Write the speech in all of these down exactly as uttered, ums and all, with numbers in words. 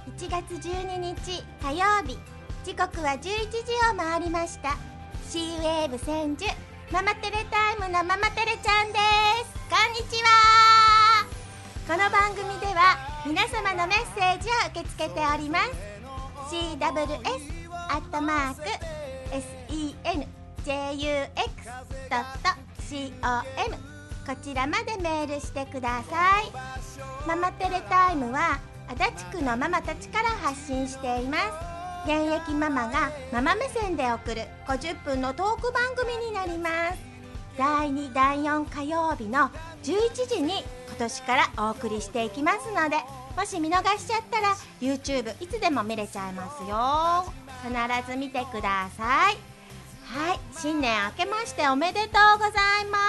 いちがつじゅうににち火曜日、時刻はじゅういちじを回りました。 C ウェーブ千住ママテレタイムのママテレちゃんです。こんにちは。この番組では皆様のメッセージを受け付けております。 シーダブリューエス アットマーク センジューエックス ドット コム こちらまでメールしてください。ママテレタイムは足立区のママたちから発信しています。現役ママがママ目線で送るごじゅっぷんのトーク番組になります。だいにだいよん火曜日のじゅういちじに今年からお送りしていきますので、もし見逃しちゃったら YouTube いつでも見れちゃいますよ。必ず見てください。はい、新年明けましておめでとうございます。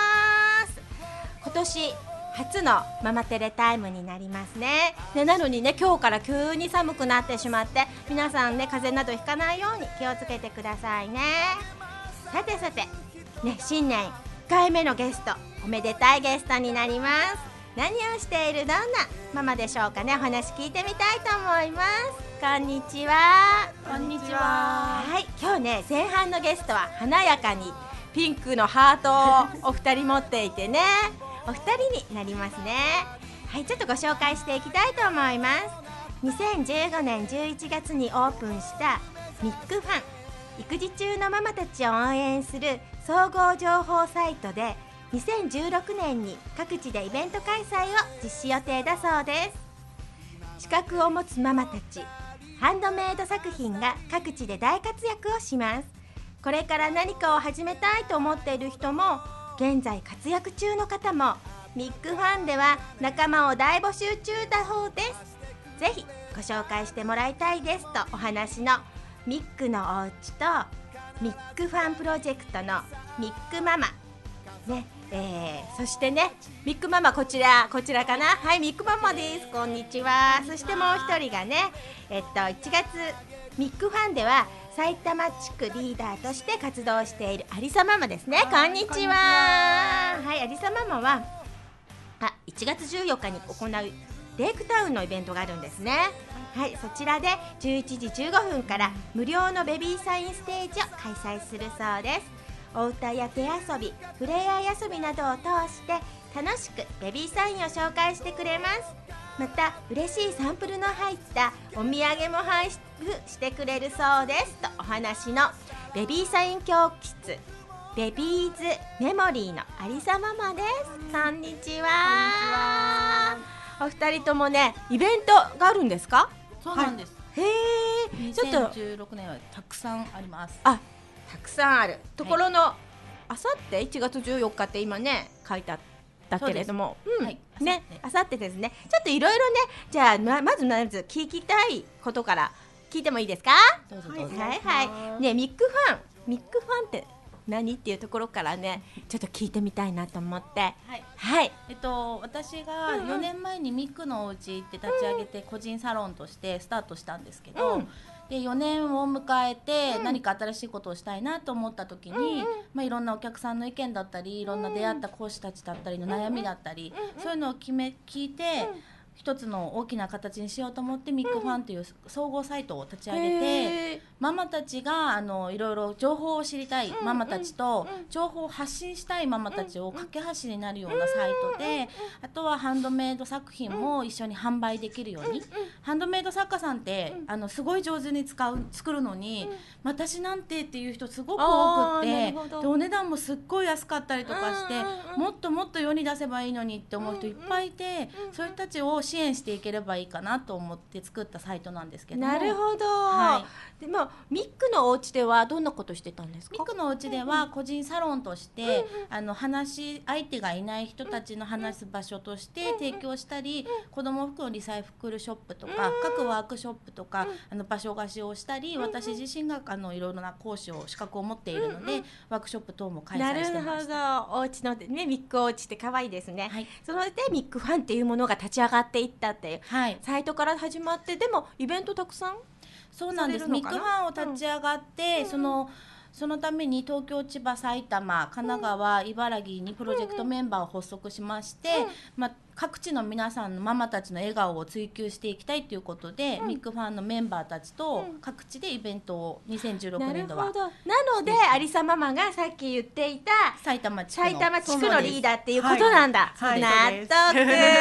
今年初のママテレタイムになりますね。でなのにね、今日から急に寒くなってしまって、皆さんね、風邪などひかないように気をつけてくださいね。さてさてね、新年いっかいめのゲスト、おめでたいゲストになります。何をしているどんなママでしょうかね。お話聞いてみたいと思います。こんにちは。 こんにちは。 はい、今日ね、前半のゲストは華やかにピンクのハートをお二人持っていてねお二人になりますね。はい、ちょっとご紹介していきたいと思います。にせんじゅうごねんじゅういちがつにオープンしたミックファン、育児中のママたちを応援する総合情報サイトで、にせんじゅうろくねんに各地でイベント開催を実施予定だそうです。資格を持つママたち、ハンドメイド作品が各地で大活躍をします。これから何かを始めたいと思っている人も、現在活躍中の方も、ミックファンでは仲間を大募集中だそうです。ぜひご紹介してもらいたいですとお話のミックのおうちとミックファンプロジェクトのミックママね、えー、そしてね、ミックママこちらこちらかな。はい、ミックママです。こんにちは。そしてもう一人がね、えっといちがつミックファンでは埼玉地区リーダーとして活動しているアリサママですね。こんにちは。はい、アリサママはあいちがつじゅうよっかに行うレイクタウンのイベントがあるんですね。はい、そちらでじゅういちじじゅうごふんから無料のベビーサインステージを開催するそうです。お歌や手遊び、ふれあい遊びなどを通して楽しくベビーサインを紹介してくれます。また嬉しいサンプルの入ったお土産も配布してくれるそうですとお話のベビーサイン教室ベビーズメモリーのありさママです。こんにちは。お二人ともね、イベントがあるんですか？ そうなんです、 はい、へー、ちょっとにせんじゅうろくねんはたくさんあります。 あ、たくさんあるところの、はい、あさっていちがつじゅうよっかって今ね書いてあったけれども、うん、はい、ね、あさってですね。ちょっといろいろね、じゃあま、まずまず聞きたいことから聞いてもいいですか？ どうぞどうぞ。 はいはい、ね、ミックファンミックファンって何っていうところからね、ちょっと聞いてみたいなと思って。はい、はい、 えっと私がよねんまえにミックのおうちって立ち上げて個人サロンとしてスタートしたんですけど、うん、でよねんを迎えて何か新しいことをしたいなと思った時に、うん、まあ、いろんなお客さんの意見だったり、いろんな出会った講師たちだったりの悩みだったり、そういうのを決め聞いて、一つの大きな形にしようと思ってミックファンという総合サイトを立ち上げて、ママたちがあのいろいろ情報を知りたいママたちと情報を発信したいママたちを架け橋になるようなサイトで、あとはハンドメイド作品も一緒に販売できるように。ハンドメイド作家さんってあのすごい上手に使う作るのに、私なんてっていう人すごく多くて、でお値段もすっごい安かったりとかして、もっともっと世に出せばいいのにって思う人いっぱいいて、そういう人たちを支援していければいいかなと思って作ったサイトなんですけども。 なるほど、はい、でもミックのお家ではどんなことしてたんですか？ ミックのお家では個人サロンとして、うん、あの話し相手がいない人たちの話す場所として提供したり、うん、子ども服のリサイクルショップとか、うん、各ワークショップとか、うん、あの場所貸しをしたり、うん、私自身があのいろいろな講師を資格を持っているので、うん、ワークショップ等も開催してました。 なるほど、お家の、ね、ミックお家って可愛いですね、はい、そのでミックファンっていうものが立ち上がっていったっていう、はい、サイトから始まって、でもイベントたくさん。 そうなんです。ミックファンを立ち上がって、うん、そのそのために東京、千葉、埼玉、神奈川、茨城にプロジェクトメンバーを発足しまして、うん、ま各地の皆さんのママたちの笑顔を追求していきたいということで、 うん、 ミックファンのメンバーたちと各地でイベントをにせんじゅうろくねん度は。 なるほど。なのでありさママがさっき言っていた埼玉地区の埼玉地区のリーダーっていうことなんだ。 はい、 納はい、 得。そっか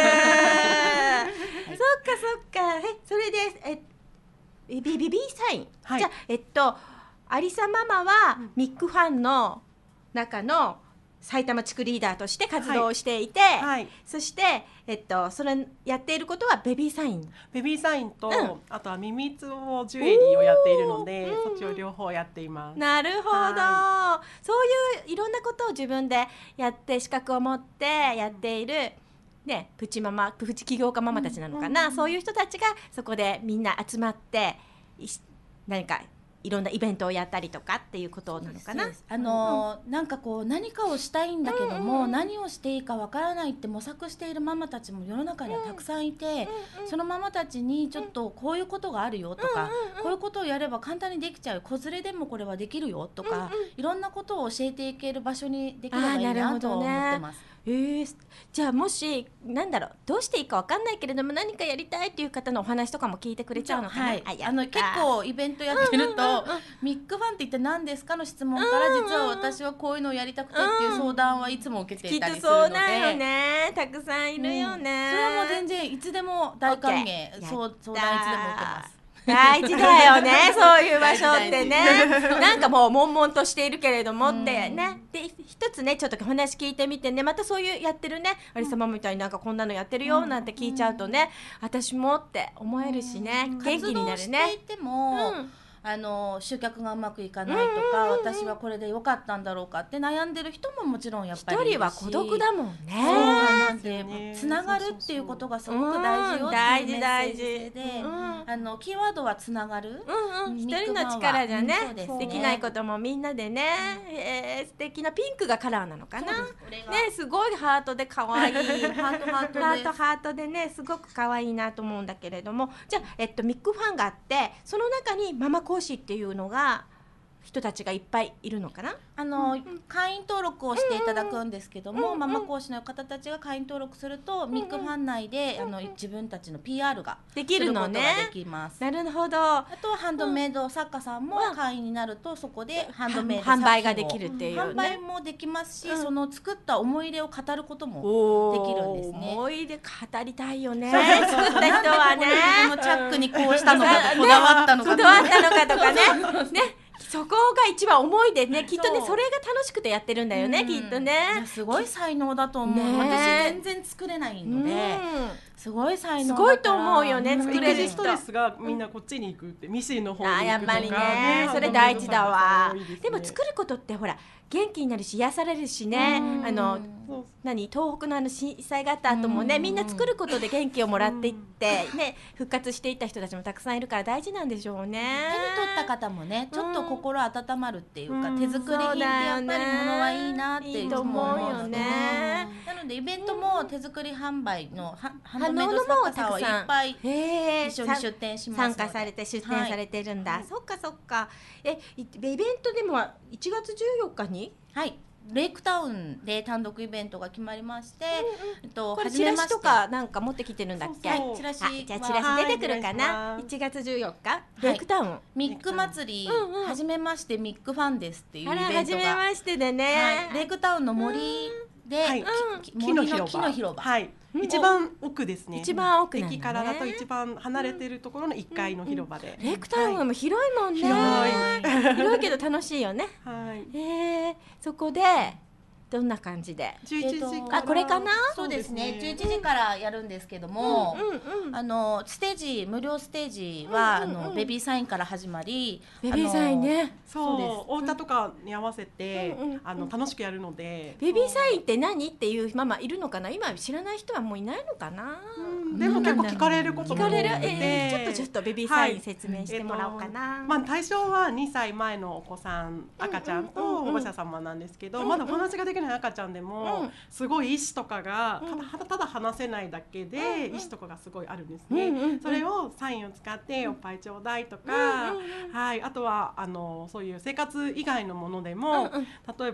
そっか。えそれでえベビビビーサイン、 はい、 じゃあえっとありさママはミックファンの中の埼玉地区リーダーとして活動をしていて、はいはい、そして、えっと、それやっていることはベビーサインベビーサインと、うん、あとはミミツオジュエリーをやっているので、そっちを両方やっています。 なるほど、はい、そういういろんなことを自分でやって資格を持ってやっている、ね、プチママプチ起業家ママたちなのかな、うんうん、そういう人たちがそこでみんな集まって何かいろんなイベントをやったりとかっていうことなのかな。 あのーうん、なんかこう何かをしたいんだけども、うんうん、何をしていいかわからないって模索しているママたちも世の中にはたくさんいて、うんうん、そのママたちにちょっとこういうことがあるよとか、うんうん、こういうことをやれば簡単にできちゃう、子連れでもこれはできるよとか、うんうん、いろんなことを教えていける場所にできればいいなと思ってます。 えー、じゃあもしなんだろうどうしていいかわかんないけれども何かやりたいっていう方のお話とかも聞いてくれちゃうのかな。はい、 ああの結構イベントやってると、うんうんうん、ミックファンって言って何ですかの質問から、うんうん、実は私はこういうのをやりたくてっていう相談はいつも受けていたりするので、きっとそうだよね、たくさんいるよね、 うん、それはもう全然いつでも大歓迎、そう相談いつでも受けます。 大事だよねそういう場所ってねなんかもう悶々としているけれどもってね、で一つねちょっと話聞いてみてね、またそういうやってるねありさまみたいになんかこんなのやってるよなんて聞いちゃうとね、私もって思えるしね、元気になるね。 活動していても、うんあの集客がうまくいかないとか、私はこれで良かったんだろうかって悩んでる人ももちろんやっぱりいるし、 一人は孤独だもんね。 そうなんでつながるっていうことがすごく大事よっていうメッセージで、あのキーワードはつながる、 うんうん、一人の力じゃね、うん、できないこともみんなでね、うんえー、素敵なピンクがカラーなのかな、ね、すごいハートで可愛いハートハートハートハートでねすごく可愛いなと思うんだけれども、じゃあ、えっと、ミックファンがあってその中にママ講師っていうのが人たちがいっぱいいるのかな。 あの、うん、会員登録をしていただくんですけども、うんうん、ママ講師の方たちが会員登録すると、うんうん、ミックファン内で、うんうん、あの自分たちの ピーアール ができるのね。 することができます。 なるほど。 あとはハンドメイド作家さんも会員になると、そこでハンドメイド販売ができるっていうね。 販売もできますし、うん、その作った思い出を語ることもできるんですね。 思い出語りたいよね。作った人はね。 このチャックにこうしたのか、こだわったのか、 こだわったのかとかね。ね。そこが一番思い出ね、きっとね そ, それが楽しくてやってるんだよね、うん、きっとね。 すごい才能だと思う、ね、私全然作れないので、うん、すごい才能だからすごいと思うよね、作れる人。 ストレスがみんなこっちに行くって、ミシンの方に行くとか、 あやっぱりね、それ大事だわ。でも作ることってほら元気になるし癒されるしね、あの何東北のあの震災があった後もね、みんな作ることで元気をもらっていってね、復活していった人たちもたくさんいるから大事なんでしょうね。 手に取った方もねちょっと心温まるっていうか、手作り品ってやっぱりものはいいなっていつも思うよね。なのでイベントも手作り販売のハンドメイド作家さんはいっぱい一緒に出店しますので参加されて出店されてるんだ、はい、そっかそっか。えイベントでもいちがつじゅうよっかにはいレイクタウンで単独イベントが決まりまして、うんうん、 えっと、これチラシとかなんか持ってきてるんだっけ。 そうそう、チラシ、 じゃあチラシ出てくるかな、いちがつじゅうよっか、レイクタウン、 はい、ミック祭り、うんうん、はじめましてミックファンですっていうイベントが、 はじめましてでね、 はい、レイクタウンの森で、はい、 木の広場、 木の広場、 はい、一番奥ですね。 一番奥なんだね。 駅からだと一番離れてるところのいっかいの広場で、 レイクタウンも広いもんね、 はい、 広いけど楽しいよね。 はい、 えー、そこでどんな感じでじゅういちじから、 あこれかな。 そうですね、じゅういちじからやるんですけども、うんうんうん、あのステージ無料ステージは、うんうんうん、あのベビーサインから始まり、 ベビーサインね、 そうです、お歌とかに合わせて、うんうんうん、あの楽しくやるので、 ベビーサインって何っていうママいるのかな。今知らない人はもういないのかな、 うん、でも結構聞かれることも多くて、 聞かれる、えー、ちょっとちょっとベビーサイン説明してもらおうかな、 はい、えーまあ、対象はにさいまえのお子さん、赤ちゃんと保護者様なんですけど、うんうんうん、まだお話ができない赤ちゃんでも、うん、すごい意思とかがただただ話せないだけで、うん、意思とかがすごいあるんですね、うんうんうん、それをサインを使っておっぱいちょうだいとか、うんうんうん、はい、あとはあのそういう生活以外のものでも、うんうん、例えば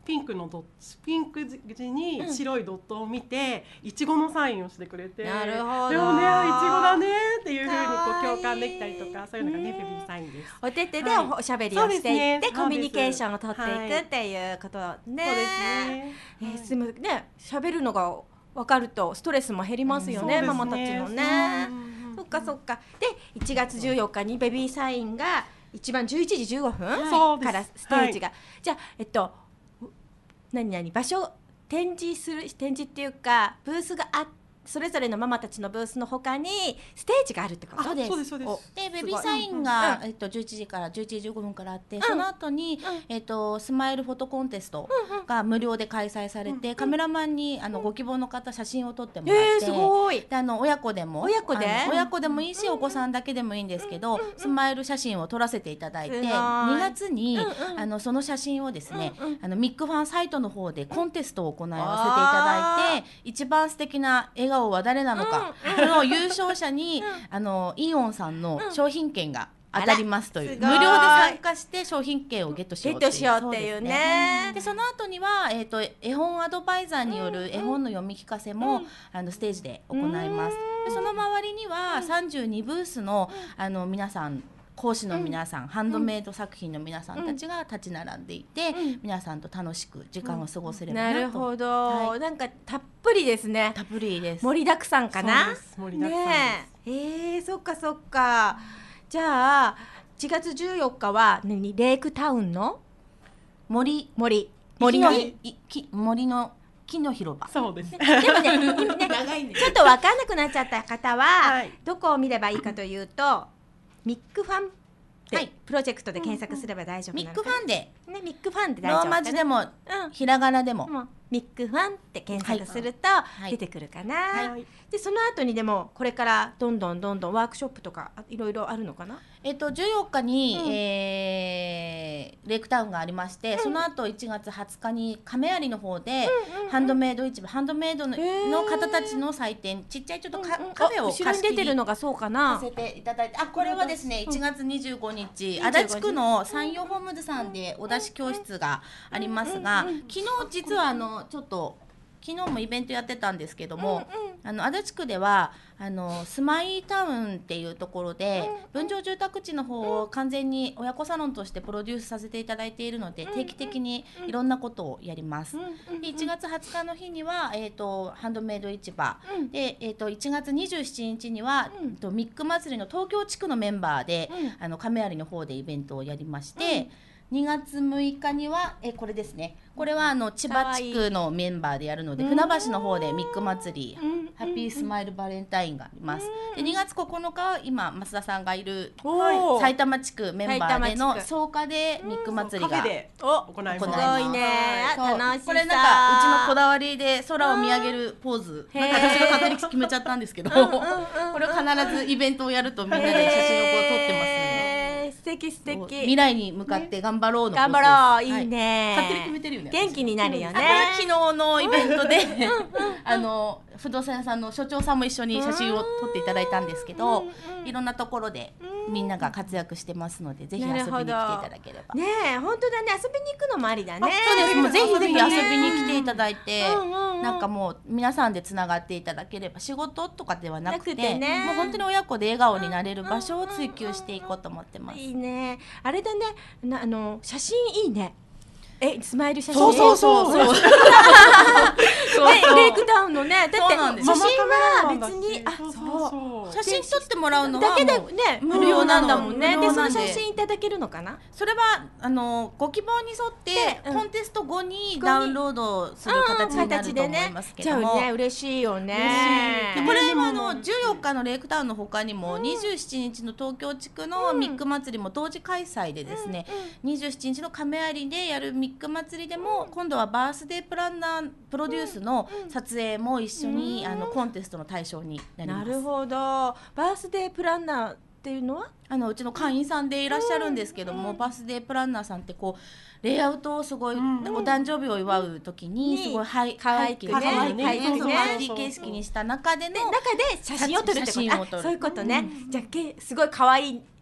ピンクのドットピンク地に白いドットを見て、いちごのサインをしてくれて、 なるほど。 でもね、いちごだねっていう風にこう共感できたりとか、そういうのがね、ベビーサインです。 お手手でおしゃべりをしていって、コミュニケーションを取っていくっていうことね。 そうですね。 えー、すむね、喋るのが分かるとストレスも減りますよね、ママたちのね。そっかそっか。で、いちがつじゅうよっかにベビーサインが一番じゅういちじじゅうごふんからステージが、じゃあえっと何々場所展示する展示っていうかブースがあって。それぞれのママたちのブースの他にステージがあるってこと？ そうです。 そうですそうです。 でベビーサインが、うん、えっとじゅういちじからじゅういちじじゅうごふんからあって、うん、その後に、うん、えっとスマイルフォトコンテストが無料で開催されて、うん、カメラマンにあのご希望の方写真を撮ってもらって、えー、すごい。であの親子でも親子で親子でもいいし、お子さんだけでもいいんですけど、スマイル写真を撮らせていただいて、にがつに、うんうん、あのその写真をですね、うんうん、あのミックファンサイトの方でコンテストを行わせていただいて、一番素敵な笑顔は誰なのか、その優勝者にあのイオンさんの商品券が当たりますという、無料で参加して商品券をゲットしようっていう、 ゲットしようっていうね。 でその後には、えーと、絵本アドバイザーによる絵本の読み聞かせも、うん、あのステージで行います。でその周りにはさんじゅうにブースの、あの皆さん講師の皆さん、うん、ハンドメイド作品の皆さんたちが立ち並んでいて、うん、皆さんと楽しく時間を過ごせればなと、 うん、なるほど、はい、なんかたっぷりですね。 たっぷりです。 盛りだくさんかな。 そうです、盛りだくさんです。 ねえ、えー、そっかそっか。じゃあいちがつじゅうよっかは何、レイクタウンの森森森の木森の木の広場。 そうです。 でもね、今ね長いね、ちょっと分かんなくなっちゃった方は、はい、どこを見ればいいかというと、ミックファンで、はい、プロジェクトで検索すれば大丈夫なのかな。 ミックファンで、 ね、ミックファンで大丈夫かな。 ローマ字でも、うん、ひらがなでも、 もミックファンって検索すると出てくるかな、はいはい、でその後にでもこれからどんどんどんどんワークショップとかいろいろあるのかな。 えっとじゅうよっかに、うん、えー、レイクタウンがありまして、うん、その後いちがつはつかに亀有の方で、うんうんうん、ハンドメイド市場、ハンドメイド の, の方たちの祭典、ちっちゃいちょっとカ、うんうん、カフェを後ろに出てるのがそうかな、 させていただいて、あ、これはですね、いちがつにじゅうごにち、うん、足立区の山陽ホームズさんでお出し教室がありますが、うんうんうん、昨日実はあのちょっと昨日もイベントやってたんですけども、うんうん、あの足立区ではあのスマイタウンっていうところで、うんうん、分譲住宅地の方を完全に親子サロンとしてプロデュースさせていただいているので、うんうん、定期的にいろんなことをやります、うんうん、でいちがつはつかの日には、えーと、ハンドメイド市場、うん、で、えーと、いちがつにじゅうしちにちには、うん、とミック祭りの東京地区のメンバーで、うん、あの亀有の方でイベントをやりまして、うん、にがつむいかにはえこれですね、これはあの千葉地区のメンバーでやるので、船橋の方でミック祭り、ハッピースマイルバレンタインがあります。でにがつここのかは今増田さんがいる埼玉地区メンバーでの草加でミック祭りが行います。 すごいね、楽しそう。 これなんかうちのこだわりで空を見上げるポーズ、なんか私が勝手に決めちゃったんですけど、これを必ずイベントをやるとみんなで写真をこう撮ってますね。 素敵素敵。 未来に向かって頑張ろうの頑張ろう、いいね、 勝手に決めてるよね。 元気になるよね。 昨日のイベントであの不動産屋さんの所長さんも一緒に写真を撮っていただいたんですけど、いろんなところでみんなが活躍してますので、ぜひ遊びに来ていただければ。 ねえ、本当だね、遊びに行くのもありだね。 そうです、もうぜひぜひ遊びに来ていただいて、なんかもう皆さんでつながっていただければ、仕事とかではなくて、もう本当に親子で笑顔になれる場所を追求していこうと思ってます。 いいね、あれだね、なあの写真いいね。え、スマイル写真。 そうそうそうそう。 レイクタウンのね、だって写真は別に、あ、 そう。写真撮ってもらうのはだけでね、無料なんだもんね。で、その写真いただけるのかな。 それはあのご希望に沿ってコンテスト後にダウンロードする形になると思いますけども。 じゃあね、嬉しいよね。 これはあのじゅうよっかのレイクタウンの他にもにじゅうしちにちの東京地区のミック祭りも同時開催でですね、にじゅうしちにちの亀有でやるミック祭りでも今度はバースデープランナープロデュースの撮影も一緒にあのコンテストの対象になります。 なるほど。バースデープランナーっていうのはあのうちの会員さんでいらっしゃるんですけども、バースデープランナーさんってこうレイアウトをすごい、お誕生日を祝う時にすごい背景ね、パーティー形式にした中での中で写真を撮るってこと。そういうことね。じゃあけすごい可愛い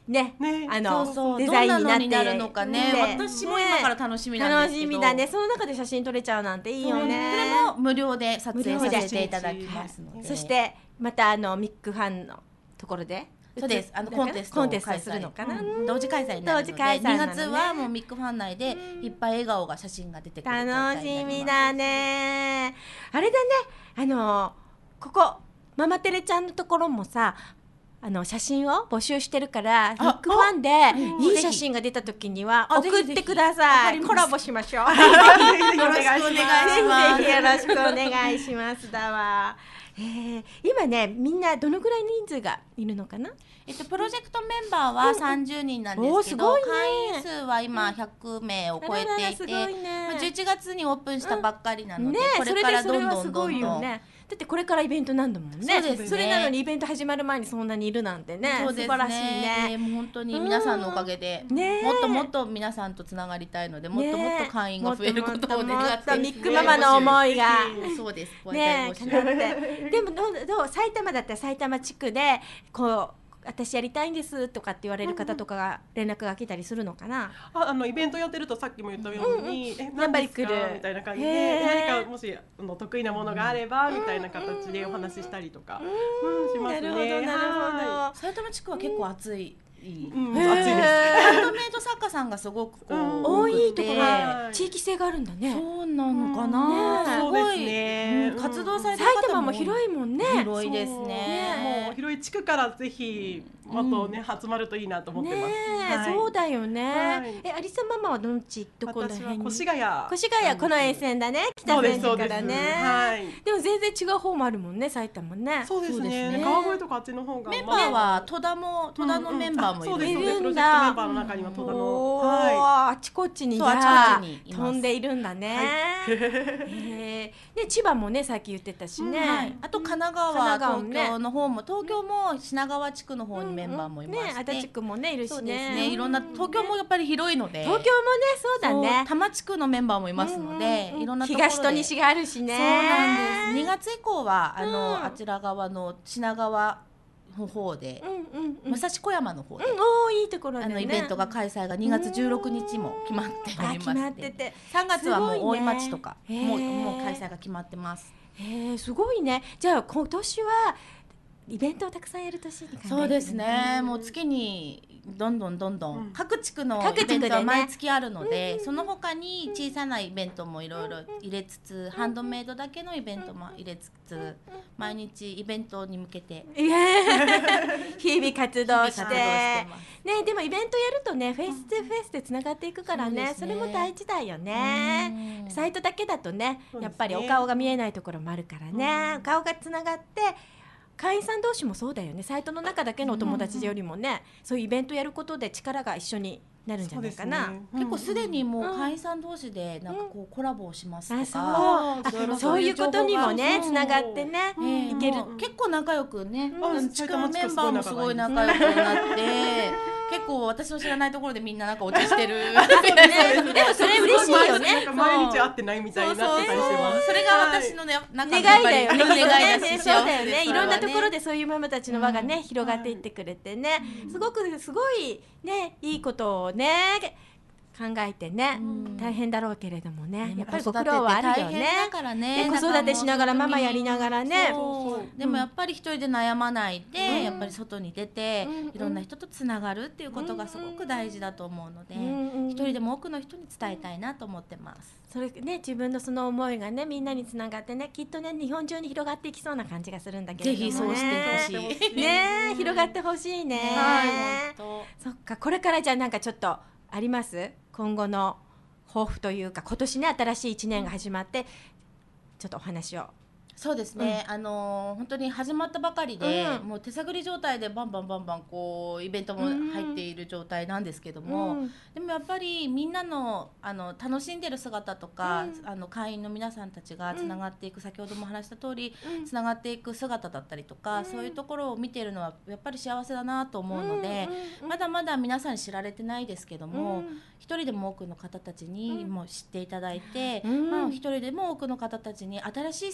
ね、 ねあのそうそうデザインになってどんなのになるのかね、 ね私も今から楽しみなんですけど、 楽しみだね。その中で写真撮れちゃうなんていいよね。 それも無料で撮影させていただきますので、 そしてまたあのミックファンのところでそうです、あのコンテストをコンテストするのかな、 うん同時開催になるので、 同時開催なのねにがつはもうミックファン内でいっぱい笑顔が写真が出てくる状態になります。 楽しみだね。あれだね、あのここママテレちゃんのところもさ、あの写真を募集してるからミックファンでいい写真が出た時にはあ送ってくだぜさい。 ひぜひコラボしましょう。 よろしくお願いします。 よろしくお願いしますぜひぜひよろしくお願いしますだわ。えー、今ねみんなどのぐらい人数がいるのかな。 えっと、プロジェクトメンバーはさんじゅうにんなんですけど、 おーすごいね会員数は今ひゃくめいを超えていて、 あらららすごいねまあじゅういちがつにオープンしたばっかりなので、 ねこれからどんどんどんどん、 ね、だってこれからイベントなんだもんね。 そうですねそれなのにイベント始まる前にそんなにいるなんてね、 そうですね、 素晴らしいね。 もう本当に皆さんのおかげで、 ねもっともっと皆さんとつながりたいので、もっともっと会員が増えることを願もっってとミックママの思いがそうです、 ね声叶ってでもどうどう埼玉だったら埼玉地区でこう私やりたいんですとかって言われる方とかが連絡が来たりするのかな。 ああのイベントやってるとさっきも言ったように、えやっ何ですかぱり来るみたいな感じへでー何かもしあの得意なものがあればみたいな形でお話ししたりとか、うんしますね。 なるほどなるはほ埼玉地区は結構暑い、 いうん、 へー暑いです。 ハンドメイド作家さんがすごくこう、 うんど。多いところはいで地域性があるんだね。 そうなのかねな、すごい、 そうですねうん活動されてる埼方も玉も広いもんね。 広いですそうね。 もう広い地区からぜひもっとね、集まるといいなと思ってます。 ねえ、 はいそうだよね。 はいえ、アリサママはどっちどこら私は辺に？ 越谷。 越谷この沿線だね。北そうです千そうです。 住からね。 はい。 でも全然違う方もあるもんね、埼玉ね。 そうですそうですね。 ね川越とかあっちの方がメンバーは戸田も戸田のメンバーもいる、 そうですいるんだそうですプロジェクトメンバーの中には戸田のおーはあちこちにじそうゃああちこちにいます飛んでいるんだね。へーね、千葉もねさっき言ってたしね。 うんはい、あと神奈川、 神奈川もね東京の方も東京も品川地区の方にメンバーもいまね、 して、 足立区もねいるしそうですね、 ね。 いろんな東京もやっぱり広いので、 東京もねそうだそうね。 多摩地区のメンバーもいますので、 うんうんうんいろんなところで東と西があるしね。 そうなんです。にがつ以降はあの、 うんあちら側の品川の方で、 うんうんうん。 武蔵小山の方で、 うん、おーいいところだね。 あのイベントが開催がにがつじゅうろくにちも決まっておりあ決ままして、 ってて。 さんがつはもうすごいね大井町とか、 へーもうもう開催が決まってます。 へえすごいね。じゃあ今年はイベントをたくさんやる年に考えてるんだそうですね。もう月にどんどんどんどん、 うん各地区の各地区でねイベントは毎月あるので、その他に小さなイベントもいろいろ入れつつ、ハンドメイドだけのイベントも入れつつ、毎日イベントに向けていや日々活動して日々活動してます。 ね、でもイベントやるとねフェイス2フェイスでつながっていくからね、そそうですねれも大事だよね。 うんサイトだけだとねそうですねやっぱりお顔が見えないところもあるからね、 うん顔がつながって会員さん同士もそうだよね。サイトの中だけのお友達よりもね、そういうイベントやることで力が一緒になるんじゃないかな。 そうですね結構すでにもううん会員さん同士でなんかこうコラボをしますとあか、 そうあいろいろそういうことにもねそうつながってね、 ええいけるもう結構仲良くね、 うん地区メンバーもすごい仲良くなって結構私の知らないところでみんななんかお茶してるでもそれ嬉しいよね。 なんか毎日会ってないみたいになってたりしてます。 それが私のね、中の願いだよね。 やっぱり願いだねしそうだよね。 幸せですいろんなところででそういうママたちの輪がね、広がっていってくれてね、すごくすごいねいいことをね考えてね、 ん大変だろうけれどもね、やっぱりご子育て苦労はあるよ大変ね。 だからね。 ね子育てしながらママやりながらねそうでもやっぱり一人で悩まないで、 うんやっぱり外に出て、 うんいろんな人とつながるっていうことがすごく大事だと思うので、 うんうん一人でも多くの人に伝えたいなと思ってます。 それね自分のその思いがねみんなにつながってねきっとね日本中に広がっていきそうな感じがするんだけれどもね。 ぜひそうしてほしい。 ねえ広がってほしいね。 はい、本そっかこれからじゃあなんかちょっとあります今後の抱負というか今年ね新しいいちねんが始まってちょっとお話を。 そうですね、あのー本当に始まったばかりで、 うんもう手探り状態でバンバンバンバンこうイベントも入っている状態なんですけども、 うんでもやっぱりみんなのあの楽しんでる姿とか、 うんあの会員の皆さんたちがつながっていく、先ほども話した通りうんつながっていく姿だったりとか、 うんそういうところを見ているのはやっぱり幸せだなと思うので、 うんまだまだ皆さんに知られてないですけども、 うん一人でも多くの方たちにもう知っていただいて、 うんまあ、一人でも多くの方たちに新しい世界を見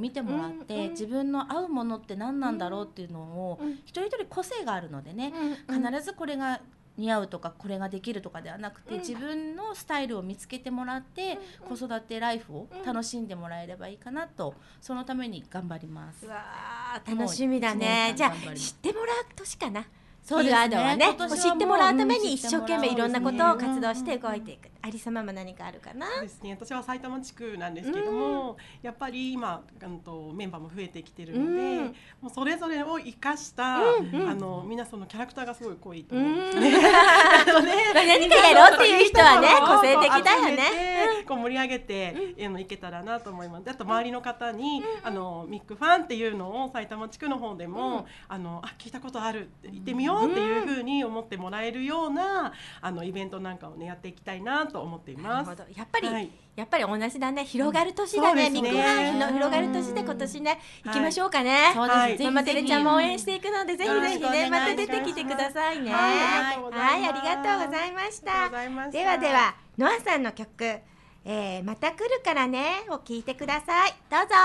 見てもらって、 うんうん、 自分の合うものって何なんだろうっていうのを、うん、一人一人個性があるのでね、うんうん、必ずこれが似合うとかこれができるとかではなくて、うん、自分のスタイルを見つけてもらって、うん、子育てライフを楽しんでもらえればいいかなと、そのために頑張ります。 うわー楽しみだね。じゃあ知ってもらう年かな。 そうですね、 はね、もう知ってもらうために一生懸命いろんなことを活動して動いていく。ありさママ何かあるかな。 そうですね、私は埼玉地区なんですけども、うん、やっぱり今あのメンバーも増えてきてるので、うん、もうそれぞれを生かした、うんうん、あのみんなそのキャラクターがすごい濃いと思うんですね。 何かやろうっていう人はね個性的だよね。 こう盛り上げて、うん、いけたらなと思います。あと周りの方に、うん、あのミックファンっていうのを埼玉地区の方でも、うん、あのあ聞いたことあるって言ってみようっていうふうに思ってもらえるようなあのイベントなんかをねやっていきたいなと思っています。 なるほど。やっぱり、はい、やっぱり同じだね。広がる年だね。ミックファンの広がる年で今年ね行きましょうかね。 はい、 ママテレちゃんも応援していくのでぜひぜひねまた出てきてくださいね。はい、はい、ありがとうございました。ではではノアさんの曲、えー、また来るからねを聞いてください。どうぞ。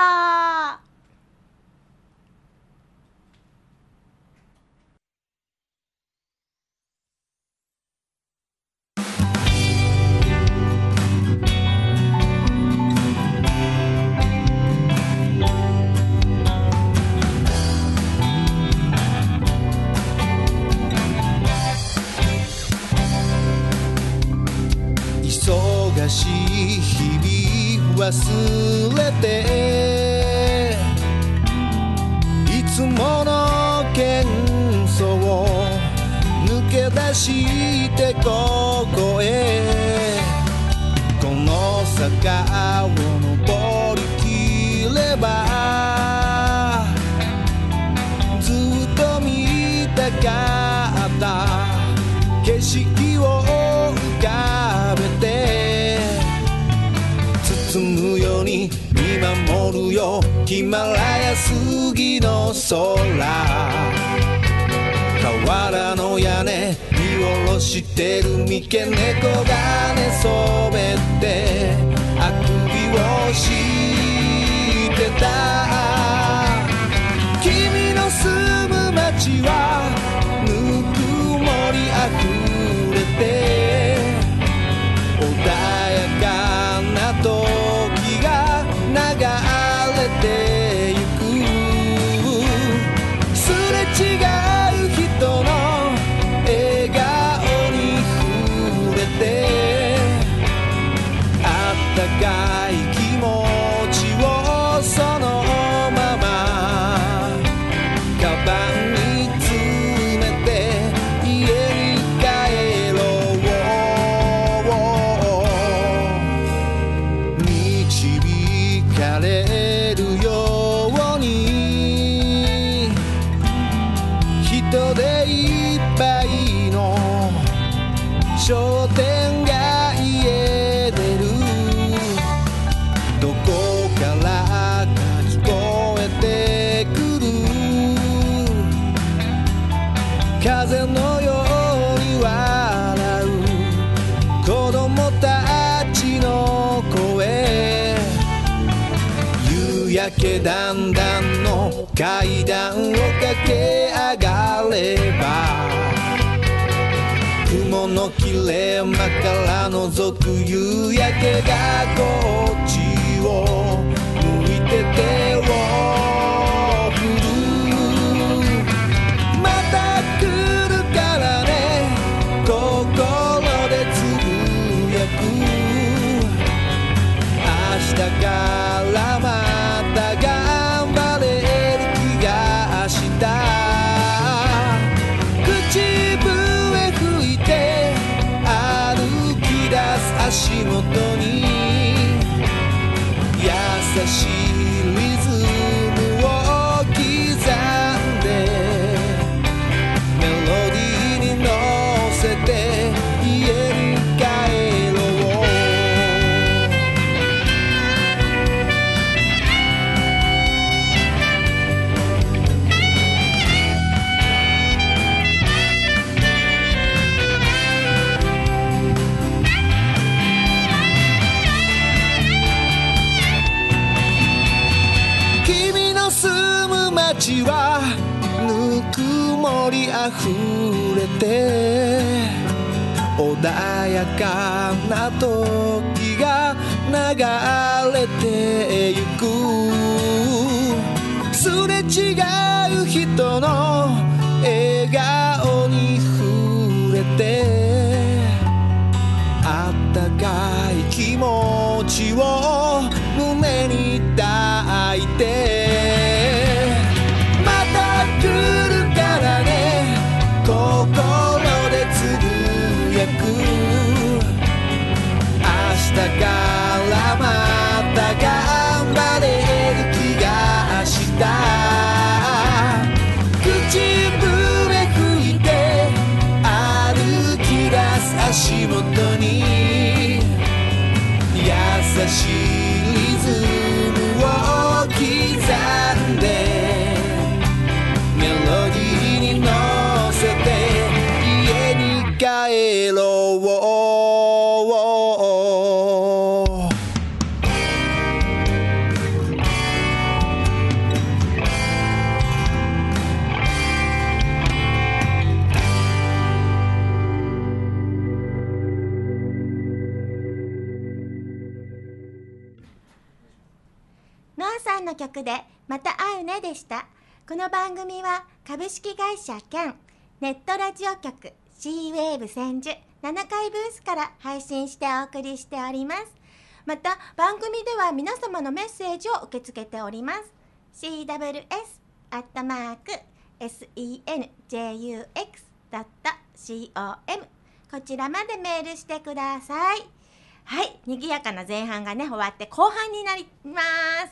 忙しい日々忘れていつもの喧騒を抜け出してここへこの坂を登りきればずっと見たかった景色を浮かべて包むように見守るよヒマラヤ杉の空河原の屋根見下ろしてる三毛猫が寝そべってあくびをしてた君の住む街はぬくもりあふれて穏やかな時が流れてゆくすれ違う人の笑顔に触れてあったかい気持ちをそのままカバンに詰めて家に帰ろう導かれるように人でいっぱいの商店街へ出るどこからか聞こえてくる風のように笑う子供たちの声夕焼けだんだんの階段を駆け上がれば雲の切れ間から覗く夕焼けがこっちを向いて手を振るまた来るからね心でつぶやく明日からまた頑張れる気がした口笛吹いて歩き出す足元に優しいリズムを溢れて穏やかな時が流れてゆくすれ違う人の笑顔に触れてあったかい気持ちを胸に抱いてまた来るからね心でつぶやく明日からまた頑張れる気がした口笛吹いて歩き出す足元に優しいリズムを刻んでメロディーに乗せて家に帰ろうノアさんの曲でまた会うねでした。この番組は株式会社キャンネットラジオ局 C ウェーブ千住ななかいブースから配信してお送りしております。また番組では皆様のメッセージを受け付けております。 シーダブリューエス アットマーク センジューエックス ドット コム こちらまでメールしてください。はい、賑やかな前半がね終わって後半になります。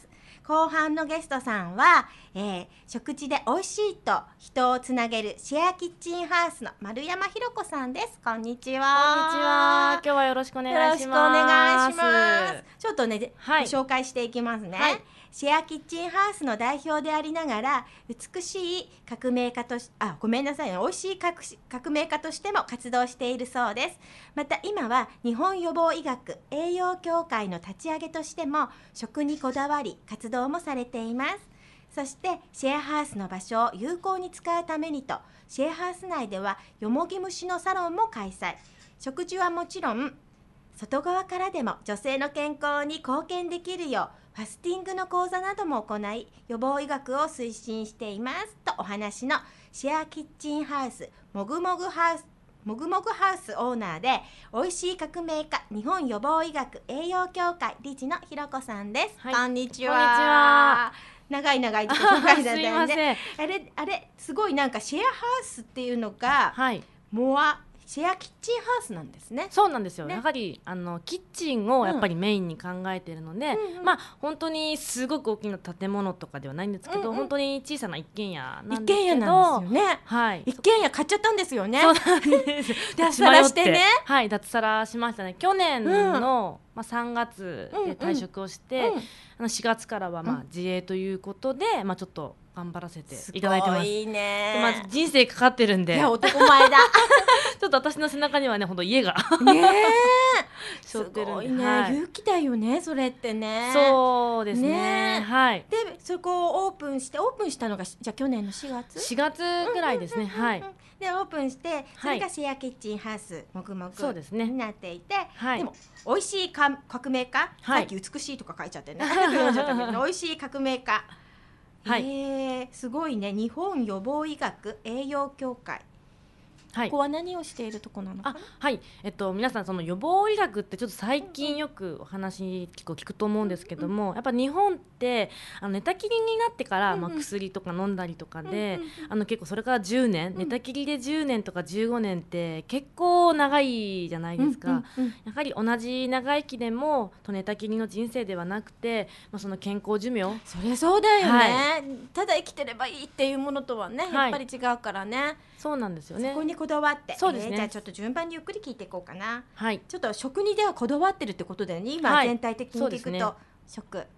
後半のゲストさんは、えー、食事で美味しいと人をつなげるシェアキッチンハウスの丸山ひろ子さんです。こんにちは。 こんにちは。今日はよろしくお願いします。 よろしくお願いします。ちょっとね、 はい、 ご紹介していきますね。はい、シェアキッチンハウスの代表でありながら美しい革命家としあごめんなさいね美味しい革命家としても活動しているそうです。また今は日本予防医学栄養協会の立ち上げとしても食にこだわり活動もされています。そしてシェアハウスの場所を有効に使うためにとシェアハウス内ではよもぎ虫のサロンも開催。食事はもちろん外側からでも女性の健康に貢献できるようファスティングの講座なども行い予防医学を推進していますとお話のシェアキッチンハウスもぐもぐハウスもぐもぐハウスオーナーでおいしい革命家日本予防医学栄養協会理事のひろこさんです。 はい、 こんにちは。 こんにちは。 長い長い自己紹介だったよね。 すいません。 あれあれすごいなんかシェアハウスっていうのが、 はい、 モアシェアキッチンハウスなんですね。 そうなんですよ、 ね、 やはりあのキッチンをやっぱりメインに考えているので、うん、まあ本当にすごく大きな建物とかではないんですけど、うんうん、本当に小さな一軒家なんですけど、 一軒家なんですよね。 はい、 一軒家買っちゃったんですよね。 そうなんです脱サラしてね。 はい、脱サラしましたね。去年の、うんまあ、さんがつで退職をして、うんうん、あのしがつからはまあ自営ということで、うんまあ、ちょっと頑張らせていただいてます。 いいね。 まあ、人生かかってるんで。 いや男前だ。 ちょっと私の背中にはね本当家がね背負ってるんで、 すごいね、はい、勇気だよねそれってね。 そうですね。ねはい。 でそこをオープンしてオープンしたのがじゃあ去年のしがつ？ しがつぐらいですね。はい。 でオープンしてそれがシェアキッチンハウスもぐもぐになっていて、 はい、 でも美味しいか革命家、はい、さっき美しいとか書いちゃってね美味しい革命家、はい、えー、すごいね。日本予防医学栄養協会、はい、ここは何をしているところなのかな。 あ、はい、えっと、皆さんその予防医学ってちょっと最近よくお話結構聞くと思うんですけども、うんうん、やっぱ日本ってあの寝たきりになってから、うんうんまあ、薬とか飲んだりとかで、うんうん、あの結構それからじゅうねん、うん、寝たきりでじゅうねんとかじゅうごねんって結構長いじゃないですか、うんうんうん、やはり同じ長生きでもと寝たきりの人生ではなくて、まあ、その健康寿命そりゃそうだよね、はい、ただ生きてればいいっていうものとはねやっぱり違うからね、はい、 そうなんですよね。 そこにこだわってそうですね、 えー、じゃあちょっと順番にゆっくり聞いていこうかな、 はい、 ちょっと食にではこだわってるってことだよね今、はい、全体的に聞くと、ね、食はい、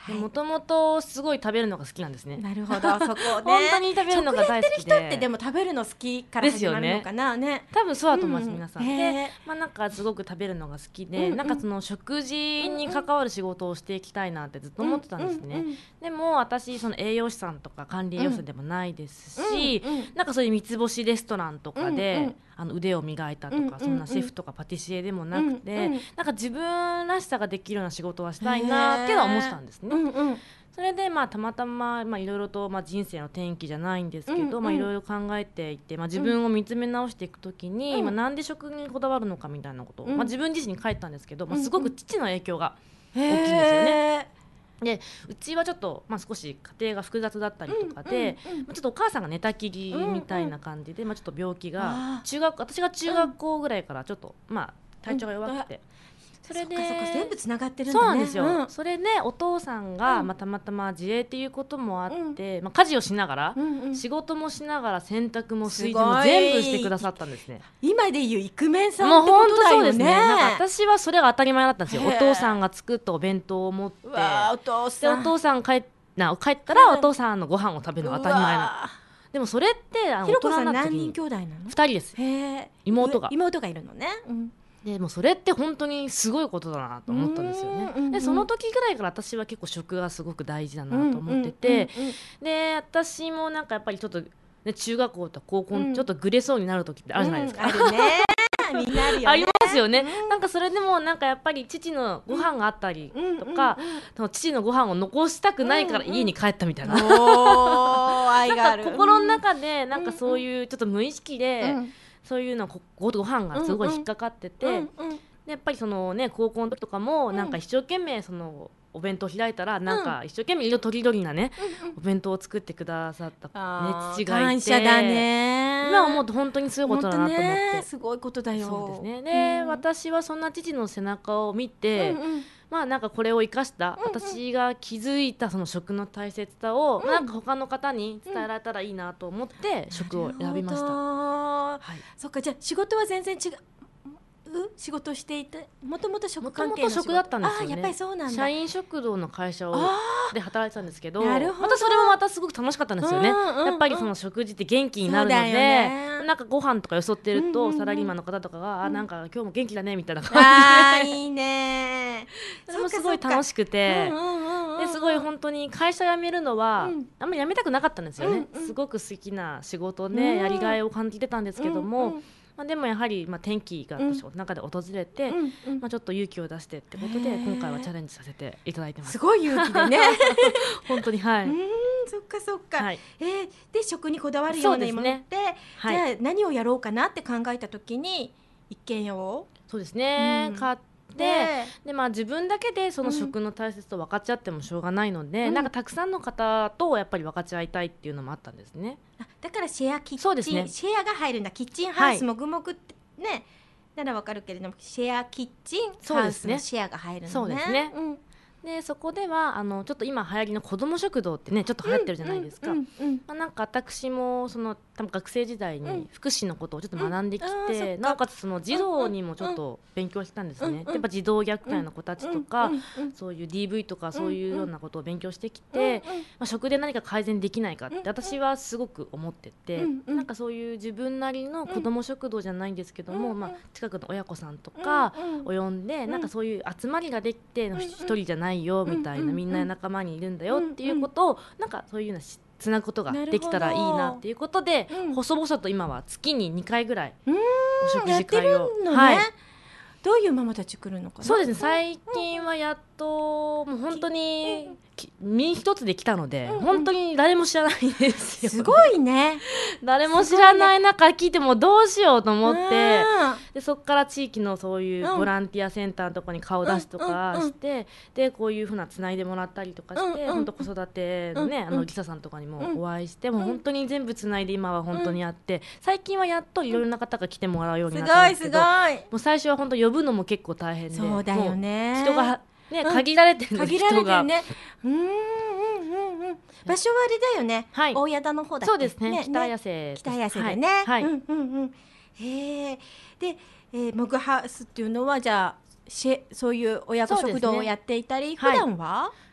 もともとすごい食べるのが好きなんですね。 なるほど、そこね本当に食べるのが大好きで。 食やってる人ってでも食べるの好きから始まるのかなね。 多分そうだと思います、 うん皆さん。 へーで、まあなんかすごく食べるのが好きで、 うんうんなんかその食事に関わる仕事をしていきたいなってずっと思ってたんですね。 うんうんうんでも私その栄養士さんとか管理栄養士さんでもないですし、 うんうんなんかそういう三つ星レストランとかで、 うんうんあの腕を磨いたとか、 うんうんうんそんなシェフとかパティシエでもなくて、 うんうんなんか自分らしさができるような仕事はしたいなっていうのは思ってたんですね。 うんうんそれでまあたまたままあいろいろとまあ人生の転機じゃないんですけど、 うんうんまあいろいろ考えていて、まあ自分を見つめ直していくときに、 うんまあなんで食にこだわるのかみたいなことを、 うんまあ自分自身に書いたんですけど、まあうんすごく父の影響がへ大きいんですよね。 ーでうちはちょっとまあ少し家庭が複雑だったりとかで、 うんうんうんまあちょっとお母さんが寝たきりみたいな感じで、まあちょっと病気あがー中学私が中学校ぐらいからちょっとまあ体調が弱くて。それでそっかそっか全部つながってるんだね。 そうなんですよ、 うんそれでお父さんが、 うんまあ、たまたま自営っていうこともあって、まあ、家事をしながら、 うんうん仕事もしながら洗濯も炊事すごいも全部してくださったんですね。 今でいうイクメンさもうんってこ本当とだよね。 そうですね。なんか私はそれが当たり前だったんですよ。 へーお父さんが作ったお弁当を持って、 うわーお父でさん。 お父さん帰っな帰ったらうんお父さんのご飯を食べるのが当たり前な。 うわでもそれってあのーひろこさん大人になった時に何人兄弟なの？ ふたりです。 へえ。 妹が妹がいるのね。うんでもそれって本当にすごいことだなと思ったんですようんうんうね。 んでその時ぐらいから私は結構食がすごく大事だなと思ってて、 うんうんうんで私もなんかやっぱりちょっと、ね、中学校とか高校うんにちょっとグレそうになる時ってあるじゃないですか、 うんあるね。みんなあるよね。 ありますよね、なんかそれでもなんかやっぱり父のご飯があったりとか、その父のご飯を残したくないから家に帰ったみたいな、なんおー愛がある。 か心の中でなんかそういうちょっと無意識で、 うんそういうのこごご飯がすごい引っかかってて、 うんうんでやっぱりそのね高校の時とかもうんなんか一生懸命そのお弁当開いたらなんか一生懸命色とりどりなね、お弁当を作ってくださった、ね、 あー父がいて感謝だね。 今思うと本当にすごいことだなと思って、 本当ねすごいことだよ。 そうですね。で、 うん私はそんな父の背中を見て、 うんうんまあなんかこれを生かした、 うんうん私が気づいたその食の大切さを、なんか他の方に伝えられたらいいなと思って食を選びました。 なるほどはい。 そっか、じゃあ仕事は全然違う仕事していて、もともと食もと関係の仕事もと食だったんですよね。 あーやっぱりそうなんだ。 社員食堂の会社をあで働いてたんですけど、 なるほどまたそれもまたすごく楽しかったんですよね。 うんうんうんやっぱりその食事って元気になるのそうだよで、 ねなんかご飯とかよそってると、 うんうんうんサラリーマンの方とかが、あなんか今日も元気だねみたいなあ感じで、 ーいいね。 それもすごい楽しくて。ですごい本当に会社辞めるのは、 うんあんまり辞めたくなかったんですよね、 うんうんすごく好きな仕事で、 うんやりがいを感じてたんですけども、 うんうんまあ、でもやはり、まあ、転機が私の中で訪れて、 うんうんまあ、ちょっと勇気を出してってことでへー今回はチャレンジさせていただいてますすごい勇気でね。 本当にはい、 うんそっかそっか。 はいえーで食にこだわるようなものって、 はいじゃあ何をやろうかなって考えた時に一軒家をそうですね、 うん買ってでで、まあ、自分だけでその食の大切さを分かっちゃってもしょうがないので、 うんなんかたくさんの方とやっぱり分かち合いたいっていうのもあったんですね。 あだからシェアキッチン、 そうですねシェアが入るんだ。キッチンハウスはいもぐもぐってね、ならわかるけれどもシェアキッチンハウそうですねスのシェアが入るのね。 そうですねうんでそこではあのちょっと今流行りの子ども食堂ってねちょっと流行ってるじゃないですか。 うんうんうんまあ、なんか私もその多分学生時代うんに福祉のことをちょっと学んできて、 うんあーそっかなおかつその児童にもちょっと勉強してたんですね、 うんうんやっぱ児童虐待の子たちとか、 うんうんそういう ディーブイ とかそういうようなことを勉強してきて、 うんうんまあ、食で何か改善できないかっうんて私はすごく思ってて、 うんうんなんかそういう自分なりの子ども食堂じゃないんですけども、 うんうんまあ、近くの親子さんとかうんを呼んで、 んなんかそういう集まりができてうんうん一人じゃないよみたいな、 うんうんみんな仲間にいるんだよっていうことをなんかそういうようなしつなぐことができたらいいなっていうことで、 うん細々と今は月ににかいぐらいうんお食やってる事会を、 のね、 はい、 どういうママたち来るのかな。 そうですね最近はやっともう本当にき身一つで来たので、 うんうん本当に誰も知らないんですよ。 すごいね。 誰も知らない中聞いてもどうしようと思って、 うんでそこから地域のそういううんボランティアセンターのところに顔出しとかうんうんうんして、でこういうふうなつないでもらったりとかして、 うんうん本当子育てのね、 うんうんあのリサさんとかにもうんお会いして、もう本当に全部つないで今は本当にあって、最近はやっといろいろな方が来てもらうようにすなったんごいすごですけど、もい。 う最初は本当呼ぶのも結構大変で、 そうだよね。 もう人がね、 うん限られてるの限られ人がてるね。うんうんうんうん。場所はあれだよね。 はい大矢田の方だっけ。 そうですね北綾瀬です北綾瀬でね。 はい、はいうんうんうん。へえ。で、えー、モグハウスっていうのはじゃあシェそういう親子そうですね食堂をやっていたり、普はい段は？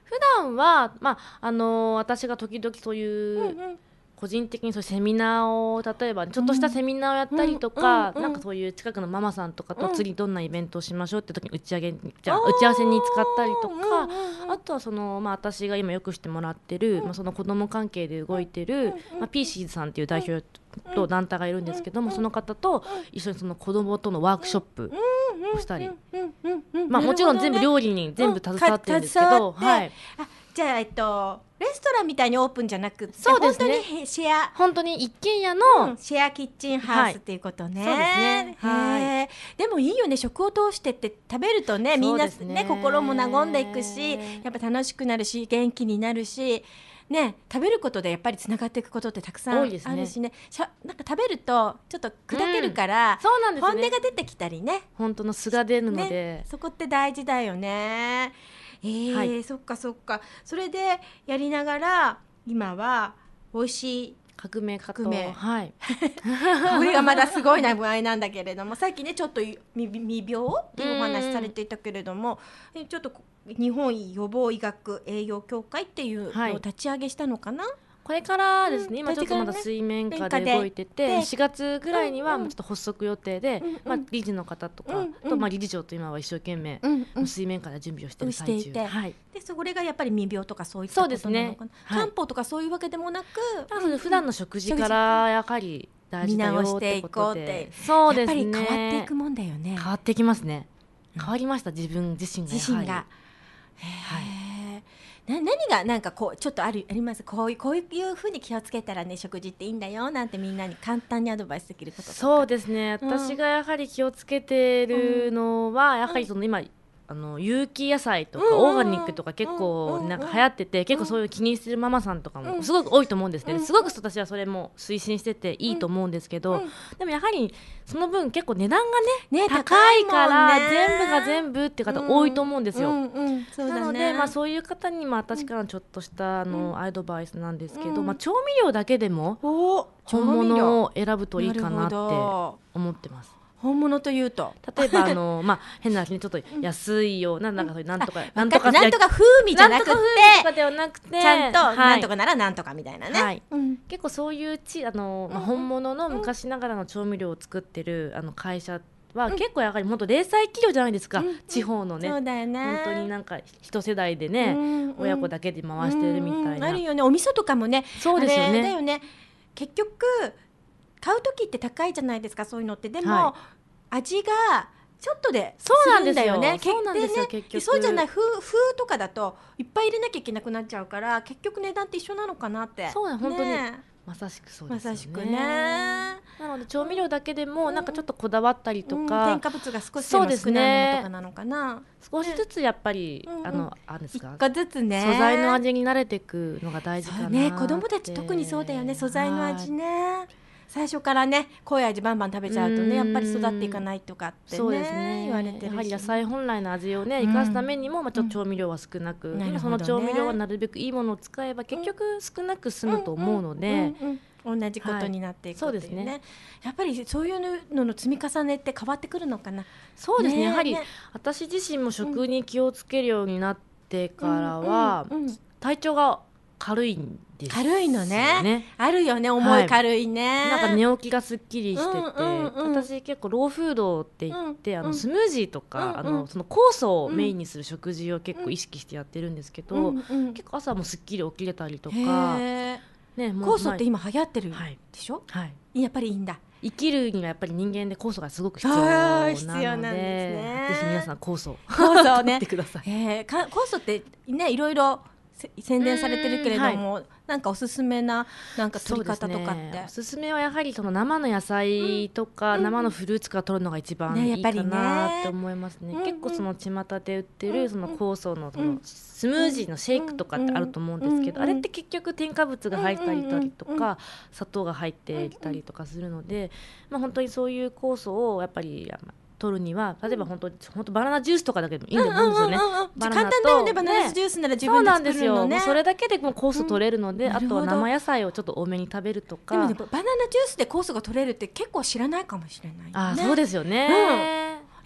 普段はまああのー私が時々そういう、 うんうん個人的にそういうセミナーを例えばちょっとしたセミナーをやったりとか、 うんうんなんかそういう近くのママさんとかとうん次どんなイベントをしましょうって時に打ち上げにじゃあーあ打ち合わせに使ったりとか、 うんうんうんあとはその、まあ、私が今よくしてもらってる、まあ、その子ども関係で動いてる、まあ、ピーシーズさんっていう代表と団体がいるんですけども、その方と一緒にその子どもとのワークショップをしたり、まあ、もちろん全部料理に全部携わってるんですけど、 うん携わってはい、 あじゃあえっとレストランみたいにオープンじゃなくてそうですね本当にシェア本当に一軒家の、 うんシェアキッチンハウスっていうことね、 はいそうですねはいへーでもいいよね、食を通してって食べるとねみんなそうですねね心も和んでいくしやっぱ楽しくなるし元気になるしね、食べることでやっぱりつながっていくことってたくさんある多いですねしねしゃなんか食べるとちょっと砕けるから、 そうなんですね本音が出てきたりね本当の素が出るので、 ね、そこって大事だよね。えーはいそっかそっか。それでやりながら今は美味しい革命家と革命はいこれがまだすごいな具合なんだけれども、さっきねちょっと未未病っていうお話されていたけれども、えちょっとこ日本予防医学栄養協会っていうのを立ち上げしたのかな。 これからですね、 うん今ちょっとまだ水面下で水面下で動いてて、 でしがつぐらいにはうんうんもうちょっと発足予定で、 うんうんまあ、理事の方とか、 うんうんあとまあ理事長と今は一生懸命、 うんうん水面下で準備をしている最中していてはい、 でそれがやっぱり未病とかそういったこそうですねとなのかな。 はい漢方とかそういうわけでもなく、 なので普段の食事からやはり大事だよってこと見直していこうでってそうですねやっぱり変わっていくもんだよね。 変わってきますね変わりました自分自身がやはり自身が。へーな何がなんかこうちょっとあるありますこういうこういうふうに気をつけたらね食事っていいんだよなんてみんなに簡単にアドバイスできることとか。 そうですね、 うん私がやはり気をつけてるのは、やはりその今あの有機野菜とか、 うんうんうんオーガニックとか結構なんか流行ってて、結構そういう気にしてるママさんとかうんもすごく多いと思うんですね、 うんすごく私はそれも推進してていいと思うんですけど、 うんでもやはりその分結構値段がねね高いから高いもんね全部が全部っていう方多いと思うんですよ、 うんうんそうだねなので、まあ、そういう方にも私からのちょっとしたあの、アドバイスなんですけど、 うんまあ、調味料だけでもお本物を選ぶといいかなってるほど思ってます。 本物というと例えばあの、まあ、変な話ねちょっと安いようななんかそういうなんとか、 なとかなんんとかなんとか風味じゃなくてんとか風味とかではなくてちゃんとはいなんとかならなんとかみたいなね。 はいうん結構そういうちあの、まあ、 うん本物の昔ながらの調味料を作ってるあの会社は、結構やはり本当零細企業じゃないですか、 うん地方のねそうだよね。 本当になんか一世代でね、 うん親子だけで回してるみたいな、 うんあるよねお味噌とかもね。 そうですよねあれだよね結局買う時って高いじゃないですかそういうのってでも、 は味がちょっとでそうなんですよするんだよね。 そうなんですよでね結局そうじゃない風風とかだといっぱい入れなきゃいけなくなっちゃうから結局値段って一緒なのかなって。 そうね本当にねまさしくそうまですよねさしくね。 なので調味料だけでもなんかちょっとこだわったりとうんか、 添加物が少しでもそうです少ないものねとかなのかな。 少しずつやっぱり、 うんうんあのあんですか一個ずつね。 素材の味に慣れていくのが大事かなって。 そうね子供たち特にそうだよね素材の味ね。 ね。最初からね濃い味バンバン食べちゃうとうんねやっぱり育っていかないとかってねそうですね。 言われてるしやはり野菜本来の味をねうん生かすためにも、まあちょっと調味料は少なく、 うんでもなるほどねその調味料はなるべくいいものを使えば結局少なく済むと思うので、 うんうんうん同じことになっていくっていうね,、 はいそうですねやっぱりそういうのの積み重ねって変わってくるのかな。 そうですね。 ねやはりね私自身も食に気をつけるようになってからは、 うんうんうん体調が軽いんですよね。 軽いのねあるよね重い軽いね、 なんか寝起きがすっきりしてて、 うんうんうん私結構ローフードって言って、あうんうんのスムージーとか、 うんうんあのその酵素をメインにする食事を結構意識してやってるんですけど、 うんうん結構朝もすっきり起きれたりとか、 へーね、もう酵素って今流行ってるではいしょ、 はい、 やっぱりいいんだ。 生きるにはやっぱり人間で酵素がすごく必要なあーので、 必要なんですねぜひ皆さん酵素を酵素を取ねってください。 えー、か酵素ってねいろいろせ宣伝されてるけれども、なんかおすすめななんか取り方とかって、 そうですね、おすすめはやはりその生の野菜とか、 うん生のフルーツから取るのが一番ねいいかやっぱりねなって思いますね。 うんうん結構その巷で売ってうんうんるその酵素のそうんのスムージーのシェイクとかってあると思うんですけど、 うんうんあれって結局添加物が入ったりたりとうんうんか砂糖が入っていたりとかするので、まあ本当にそういう酵素をやっぱり取るには例えば本当本当バナナジュースとかだけでもいいと思うんですよね。 うんうんうんうんバナナと簡単だよねバナナジュースなら自分でそうなんですよ。 作るのね。 もうそれだけでもう酵素取れるので、あとうんなるほどは生野菜をちょっと多めに食べるとか。 でもねバナナジュースで酵素が取れるって結構知らないかもしれない、ね。 あー、そうですよね。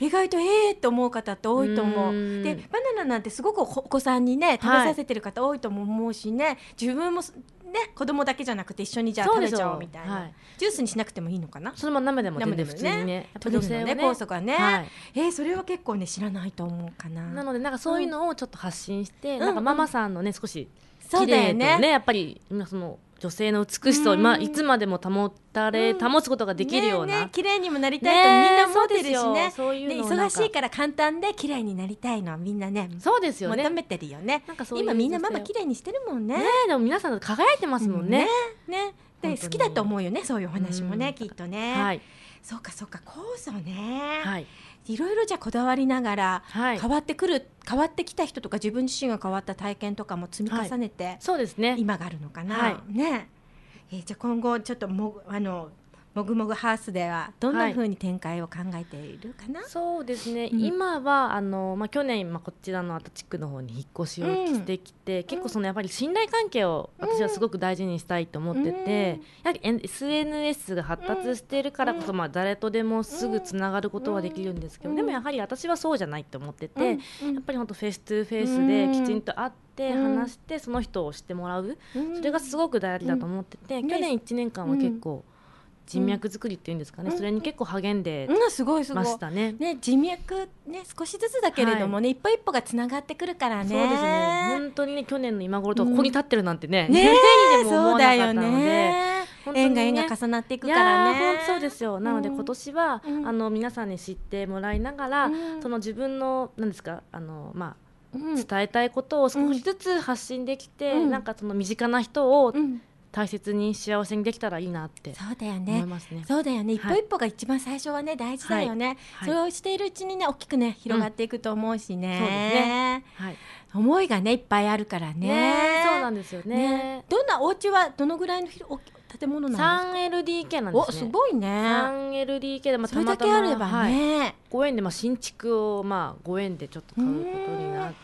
意外とええー、と思う方って多いと思う。 うんでバナナなんてすごくお子さんにね食べさせてる方多いとも思うしね、自分もね子供だけじゃなくて一緒にじゃあ食べちゃおうみたいな、はい、ジュースにしなくてもいいのかな。 そのまま生でも全然普通にね取れるのね酵素がね、はい、えー、それは結構ね知らないと思うかな。 なのでなんかそういうのをちょっと発信して、うん、なんかママさんのね少し綺麗とね、 ねやっぱり今その女性の美しさを、まあ、いつまでも保たれ、保つことができるような、 ねね、綺麗にもなりたいとみんな思ってるしね、 そういうの忙しいから簡単で綺麗になりたいのはみんなねそうですよね求めてるよね。なんかそういう今みんなママ綺麗にしてるもんね。 ねでも皆さん輝いてますもんね。 うん、ねねで好きだと思うよね、そういうお話もね、きっとね、はい、そうかそうか酵素ね、はい、いろいろじゃこだわりながら、はい、変わってくる変わってきた人とか自分自身が変わった体験とかも積み重ねて、はい、 そうですね今があるのかな、はい、ねえー、じゃあ今後ちょっともあのもぐもぐハウスではどんな風に展開を考えているかな。 はい、そうですね、うん、今はあの、まあ、去年、まあ、こちらの足立区の方に引っ越しをしてきて、うん、結構そのやっぱり信頼関係を私はすごく大事にしたいと思ってて、うん、やはり エスエヌエス が発達しているからこそ、まあ、誰とでもすぐつながることはできるんですけど、うん、でもやはり私はそうじゃないと思ってて、うん、やっぱり本当フェイストゥフェイスできちんと会って話してその人を知ってもらう、うん、それがすごく大事だと思ってて、うん、去年いちねんかんは結構、うん人脈作りっていうんですかね、うん、それに結構励んでましたね。 ね、人脈ね少しずつだけれどもね、はい、一歩一歩がつながってくるからね。 そうですね。本当にね去年の今頃とかここに立ってるなんてね、 うん、ねでも思わなかったので、 ね、縁が縁が重なっていくからね。 いや本当そうですよ。なので今年は、うん、あの皆さんに知ってもらいながら、うん、その自分の何ですかあのまあ、うん、伝えたいことを少しずつ発信できて、うん、なんかその身近な人を、うん大切に幸せにできたらいいなってそうだよね。思いますね。 そうだよね。一歩一歩が一番最初はね大事だよね、はい、それをしているうちにね大きくね広がっていくと思うしね、うん、そうですね、はい、思いがねいっぱいあるからね。 ねそうなんですよ ね, ねどんなお家はどのぐらいの建物なんですか。 スリーエルディーケー なんですね。 おすごいね。 スリーエルディーケー で、まあ、 それだけあればね、はい、 ご縁で、まあ、新築を、まあ、ご縁でちょっと買うことになって、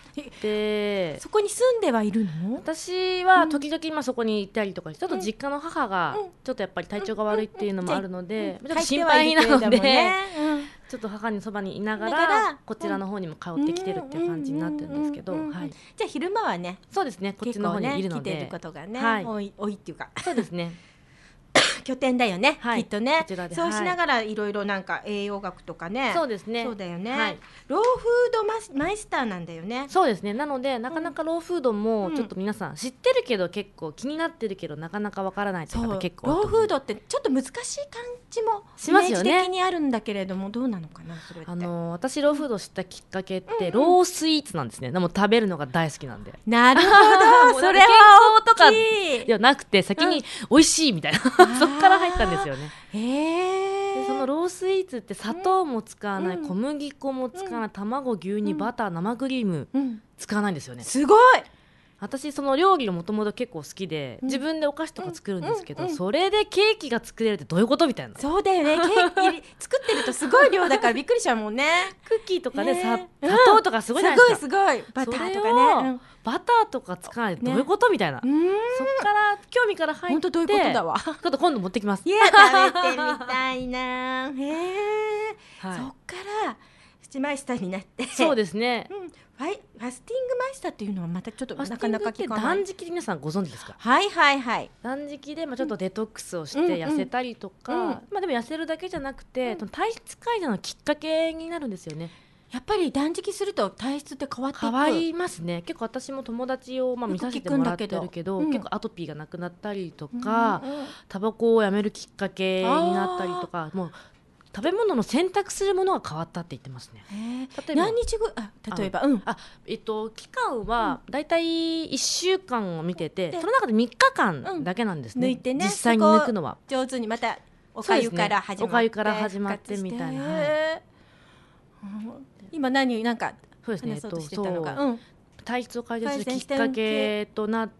そこに住んではいるの。 私は時々、まあ、そこに行ったりとかちょっと実家の母がちょっとやっぱり体調が悪いっていうのもあるので、ちょっと心配なので、ちょっと母にそばにいながらこちらの方にも通ってきてるっていう感じになってるんですけど、はい、 じゃあ昼間はねそうですねこっちの方にいるので、 ね、来てることがね、 はい、 多い多いっていうかそうですね拠点だよね、はい、きっとね。そうしながらいろいろなんか栄養学とかね。 そうですね。 そうだよね、はい、ローフードマスマイスターなんだよね。 そうですね。なのでなかなかローフードもちょっと皆さん知ってるけど結構気になってるけどなかなかわからないって方結構ローフードってちょっと難しい感じもしますよね。 イメージ的にあるんだけれどもどうなのかなそれって。 あの私ローフード知ったきっかけって、うんうん、ロースイーツなんですね。でも食べるのが大好きなんで。 なるほどそれは大きいではなくて先に美味しいみたいな、うん、そっから入ったんですよね。 へー。 でそのロースイーツって砂糖も使わない、うん、小麦粉も使わない、卵牛乳、うん、バター生クリーム、うん、使わないんですよね。 すごい。 私その料理がもともと結構好きで、うん、自分でお菓子とか作るんですけど、うんうん、それでケーキが作れるってどういうことみたいな。 そうだよね。ケーキ作ってるとすごい量だからびっくりしちゃうもんね。 クッキーとかね、砂糖とかすごいじゃないですか。 すごいすごいバターとかね、 バターとか使わないどういうこと、ね、みたいな。そっから興味から入って本当どういうことだわ。 ちょっと今度持ってきます。 いや食べてみたいな。へえ、はい、そっからスチマイスターになって。 そうですね、 うん、ファイファスティングマイスターっていうのはまたちょっとなかなか聞かない。 断食皆さんご存知ですか。 はいはいはい。 断食でまあちょっとデトックスをして痩せたりとか、うんうん、まあでも痩せるだけじゃなくて、うん、体質改善のきっかけになるんですよね。 やっぱり断食すると体質って変わっていく。 変わりますね。結構私も友達をまあ見させてもらってるけど、うん、結構アトピーがなくなったりとか、うんうん、タバコをやめるきっかけになったりとか、もう食べ物の選択するものが変わったって言ってますね。 例えば何日後あ例えばうんあえっと期間はだいたいいっしゅうかんを見てて、うん、その中でみっかかんだけなんですね、うん、抜いてね。実際に抜くのは上手にまたおかゆから始まって、ね、 おかゆから始まってみたいな、はい、 今何なんか話そうとしてたのか、うん、 体質を改善するきっかけとなって、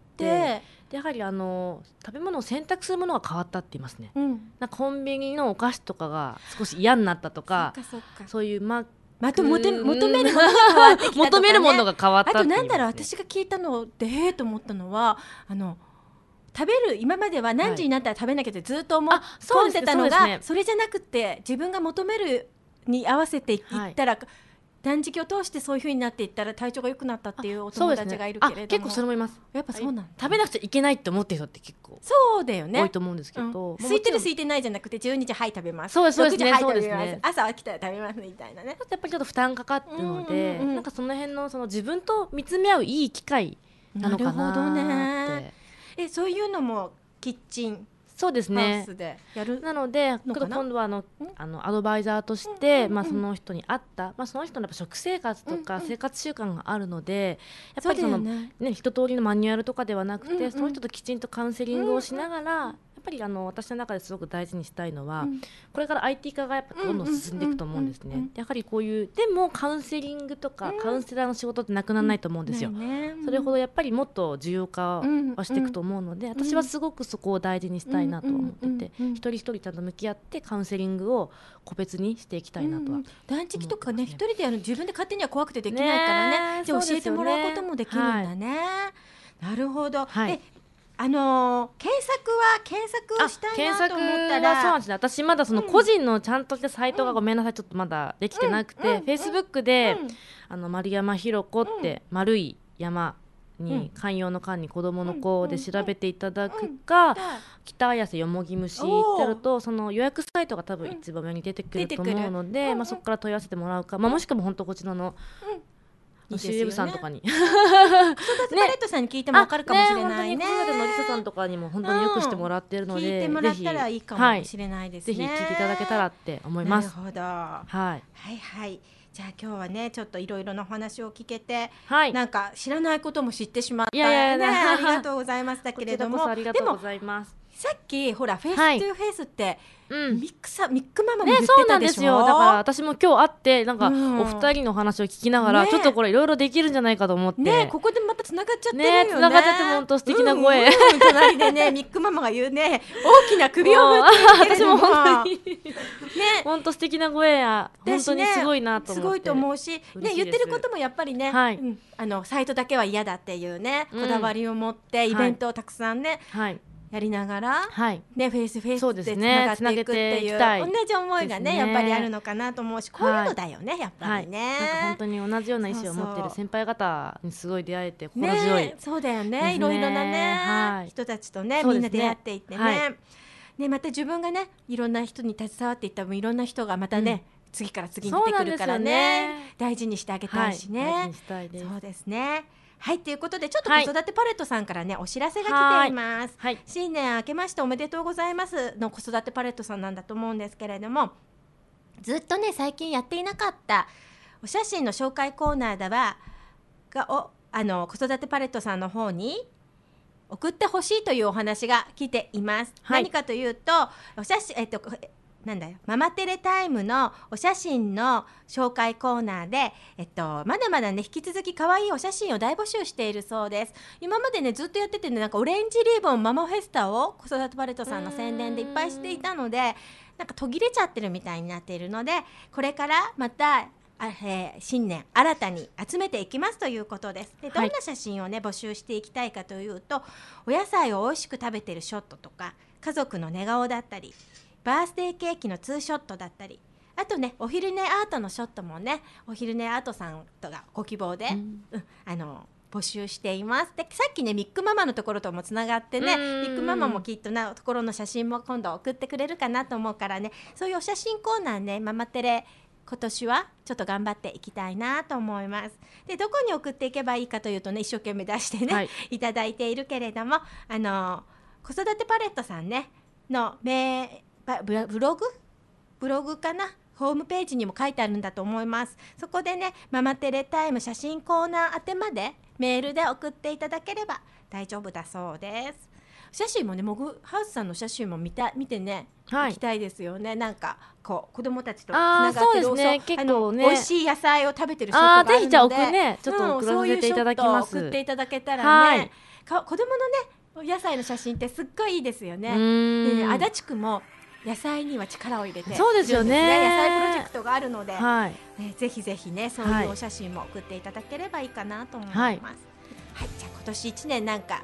でやはりあの食べ物を選択するものが変わったって言いますね、うん、なんかコンビニのお菓子とかが少し嫌になったとか、そうかそうか、そういうマックまた求め求めるものが変わってきたとか、ね、 求めるものが変わったって言います、ね、 あとなんだろう私が聞いたのでへーと思ったのはあの食べる今までは何時になったら食べなきゃってずっと思い込んでたのが、 そ, ね、それじゃなくて自分が求めるに合わせていったら、はい、断食を通してそういう風になっていったら体調が良くなったっていうお友達がいるけれども、ね、 結構それもいます。 やっぱそうなんだ、ね、 食べなくちゃいけないって思ってる人って結構そうだよね、 多いと思うんですけど、 うん、空いてる空いてないじゃなくてじゅうにじはい食べます、 そうですそうですね、 ろくじはいそうですね、 朝起きたら食べますみたいなね。 やっぱりちょっと負担かかってるので、うんうんうん、なんかその辺のその自分と見つめ合ういい機会なのかなって。なるほどね。 え、そういうのもキッチンそうですね、 やるなので今度はあのあのアドバイザーとして、うんうんうん、まあ、その人に合った、まあ、その人のやっぱ食生活とか生活習慣があるので、やっぱりその、ねね、一通りのマニュアルとかではなくて、うんうん、その人ときちんとカウンセリングをしながら、うんうん、やっぱりあの私の中ですごく大事にしたいのは、うん、これから アイティー 化がやっぱどんどん進んでいくと思うんですね。やはりこういうでもカウンセリングとか、うん、カウンセラーの仕事ってなくならないと思うんですよ、ね、それほどやっぱりもっと需要化はしていくと思うので、うんうん、私はすごくそこを大事にしたいなと思ってて、うんうん、一人一人ちゃんと向き合ってカウンセリングを個別にしていきたいなとは、うんうん、 断食とかね一人でやる自分で勝手には怖くてできないからね、じゃあ教えてもらうこともできるんだね、はい、なるほど、はい、えあのー、検索は検索をしたいなと思ったら、 そうなんですね、私まだその個人のちゃんとしたサイトがごめんなさいちょっとまだできてなくて、フェイスブックで、うん、あの丸山ひろ子って、うん、丸い山に寛容の間に子供の子で調べていただくか、北綾瀬よもぎ虫ってやるとその予約サイトが多分一番上に出てくると思うので、まあ、そこから問い合わせてもらうか、まあ、もしくは本当こちらのシーエムさんとかに、 子育てパレットさんに聞いても分かるかもしれないね。 ね、本当に子育てのりささんとかにも本当によくしてもらってるので、 聞いてもらったらいいかもしれないですね。 ぜひ聞いていただけたらって思います。 なるほど、はい、はいはいじゃあ今日はねちょっといろいろなお話を聞けて、はい、なんか知らないことも知ってしまった、いやいやいや、ね、ありがとうございましたけれども、 ありがとうございます。 さっきほらフェイストゥーフェイスって、はいうん、ミックさミックママも言ってたでしょ、ね、そうなんですよ。だから私も今日会ってなんかお二人の話を聞きながら、うん、ちょっとこれいろいろできるんじゃないかと思ってね、ここでまたつながっちゃってるよね。 ね、つながっちゃって本当素敵な声、うんうん、 隣でねミックママが言うね大きな首を振ってるけれども私も本当にね本当素敵な声や本当にすごいなと思って、 すごいと思うし、ね、言ってることもやっぱりね、はいうん、あのサイトだけは嫌だっていうねこだわりを持ってイベントをたくさんね、はいはいやりながら、はいね、フェイスフェイスでつながっていくっていう、ね、同じ思いがね、ねやっぱりあるのかなと思うし、こういうのだよね、はい、やっぱりね、 はい、なんか本当に同じような意思を持っている先輩方にすごい出会えて心強い、 ね、そうだよね、いろいろなね、はい、人たちとねみんな出会っていってね、はいね、また自分がねいろんな人に携わっていった分いろんな人がまたね、うん次から次に出てくるから ね, ね大事にしてあげたいしね、はい、大事にしたいです。そうですね。はいということでちょっと子育てパレットさんからね、はい、お知らせが来ています、はい、新年明けましておめでとうございますの子育てパレットさんなんだと思うんですけれども、ずっとね最近やっていなかったお写真の紹介コーナーではがおあの子育てパレットさんの方に送ってほしいというお話が来ています、はい、何かというとお写真えっとなんだよママテレタイムのお写真の紹介コーナーで、えっと、まだまだね引き続き可愛いお写真を大募集しているそうです。今までねずっとやっててねなんかオレンジリボンママフェスタを子育てパレットさんの宣伝でいっぱいしていたのでなんか途切れちゃってるみたいになっているのでこれからまたあえー、新年新たに集めていきますということです。でどんな写真をね募集していきたいかというとお野菜を美味しく食べてるショットとか家族の寝顔だったりバースデーケーキのツーショットだったりあとねお昼寝アートのショットもねお昼寝アートさんとがご希望で、うんうん、あの募集しています。でさっきねミックママのところともつながってねミックママもきっとなところの写真も今度送ってくれるかなと思うからねそういうお写真コーナーねママテレ今年はちょっと頑張っていきたいなと思います。でどこに送っていけばいいかというとね一生懸命出してね、はい、いただいているけれどもあの子育てパレットさんねの名ブログブログかなホームページにも書いてあるんだと思います。そこでねママテレタイム写真コーナー宛てまでメールで送っていただければ大丈夫だそうです。写真もねモグハウスさんの写真も見た見てね、はい、行きたいですよね。なんかこう子供たちとつながってるそうですね結構ね美味しい野菜を食べてるショットがあるのでぜひじゃあ送ねちょっと送らせていただきます、うん、そういうショットを送っていただけたらね、はい、か子供のね野菜の写真ってすっごいいいですよね。でね足立区も野菜には力を入れてそうですよね野菜プロジェクトがあるので、はいね、ぜひぜひねそういうお写真も送っていただければいいかなと思います、はいはい、じゃあ今年いちねんなんか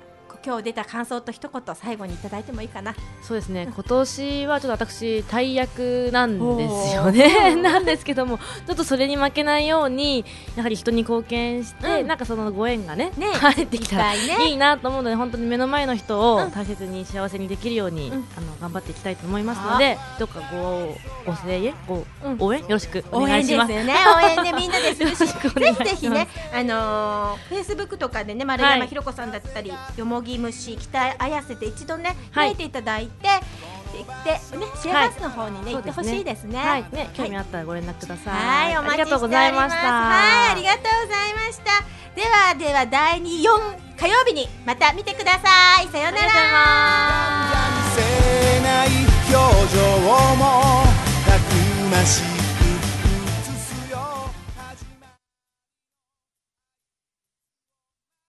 今日出た感想と一言最後にいただいてもいいかな。 そうですね、今年はちょっと私大役なんですよねなんですけども、ちょっとそれに負けないようにやはり人に貢献して、うん、なんかそのご縁がねね入ってきたらいい,、 ね、 いいなと思うので、本当に目の前の人を大切に幸せにできるように、うん、あの頑張っていきたいと思いますので、どうかごご声援ご、うん、応援よろしくお願いします。 応援ですよね、応援でみんなでするし、ぜひぜひね、あのフェイスブックとかでね、丸山ひろ子さんだったり、よもぎ虫北綾瀬で一度ね開いていただいて、でね、シェアハウスの方にね、行ってほしいですね。 はい、ね、興味あったらご連絡ください。 はい、お待ちしております。 ありがとうございました。 はい、ありがとうございました。ではではだいに、よん火曜日にまた見てください。さようなら。 見せない表情もたくましい